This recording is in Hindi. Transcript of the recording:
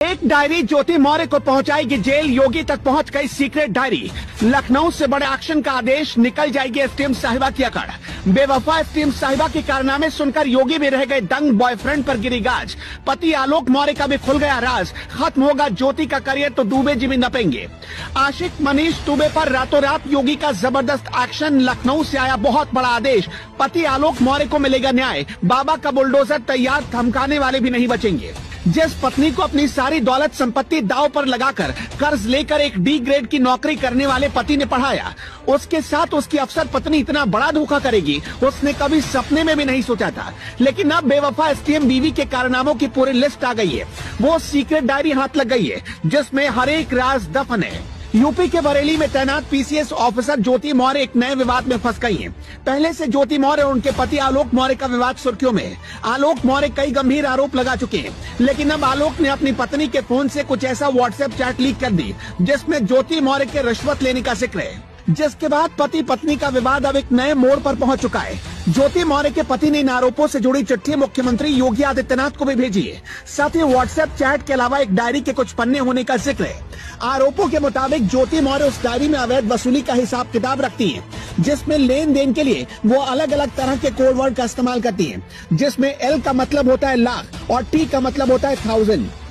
एक डायरी ज्योति मौर्य को पहुंचाएगी जेल, योगी तक पहुंच गई सीक्रेट डायरी। लखनऊ से बड़े एक्शन का आदेश, निकल जाएगी एसडीएम साहिबा की अकड़। बेवफा एसडीएम साहिबा के कारनामे सुनकर योगी भी रह गए दंग, बॉयफ्रेंड पर गिरी गाज। पति आलोक मौर्य का भी खुल गया राज, खत्म होगा ज्योति का करियर तो दुबे जी भी नपेंगे। आशिक मनीष दुबे पर रातों रात योगी का जबरदस्त एक्शन, लखनऊ से आया बहुत बड़ा आदेश। पति आलोक मौर्य को मिलेगा न्याय, बाबा का बुलडोजर तैयार, धमकाने वाले भी नहीं बचेंगे। जिस पत्नी को अपनी सारी दौलत संपत्ति दांव पर लगाकर कर्ज लेकर एक डी ग्रेड की नौकरी करने वाले पति ने पढ़ाया, उसके साथ उसकी अफसर पत्नी इतना बड़ा धोखा करेगी उसने कभी सपने में भी नहीं सोचा था। लेकिन अब बेवफा एसडीएम बीवी के कारनामों की पूरी लिस्ट आ गई है। वो सीक्रेट डायरी हाथ लग गई है जिसमें हर एक राज दफन है। यूपी के बरेली में तैनात पीसीएस ऑफिसर ज्योति मौर्य एक नए विवाद में फंस गई हैं। पहले से ज्योति मौर्य और उनके पति आलोक मौर्य का विवाद सुर्खियों में है। आलोक मौर्य कई गंभीर आरोप लगा चुके हैं, लेकिन अब आलोक ने अपनी पत्नी के फोन से कुछ ऐसा व्हाट्सएप चैट लीक कर दी जिसमें ज्योति मौर्य के रिश्वत लेने का जिक्र है, जिसके बाद पति पत्नी का विवाद अब एक नए मोड़ पर पहुंच चुका है। ज्योति मौर्य के पति ने इन आरोपों से जुड़ी चिट्ठी मुख्यमंत्री योगी आदित्यनाथ को भी भेजी है। साथ ही व्हाट्सएप चैट के अलावा एक डायरी के कुछ पन्ने होने का जिक्र है। आरोपों के मुताबिक ज्योति मौर्य उस डायरी में अवैध वसूली का हिसाब किताब रखती हैं, जिसमें लेन देन के लिए वो अलग अलग तरह के कोड वर्ड का इस्तेमाल करती हैं, जिसमें एल का मतलब होता है लाख और टी का मतलब होता है 1000।